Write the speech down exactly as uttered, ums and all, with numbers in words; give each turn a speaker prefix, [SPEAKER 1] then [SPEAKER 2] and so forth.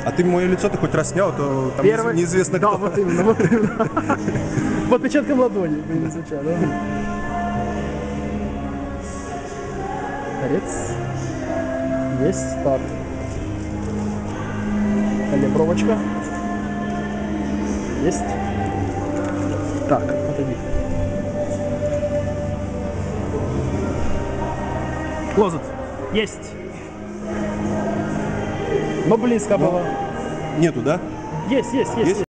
[SPEAKER 1] А ты мое лицо ты хоть раз снял, то там
[SPEAKER 2] Первый...
[SPEAKER 1] неизвестно
[SPEAKER 2] да,
[SPEAKER 1] кто.
[SPEAKER 2] вот именно, вот именно. По отпечаткам ладони, блин, изучаю, да? Торец. Есть, старт. Калибровочка. Есть. Так, отойди. Клозет. Есть. Но близко было.
[SPEAKER 1] Нету, да?
[SPEAKER 2] Есть, есть, есть.
[SPEAKER 1] Есть?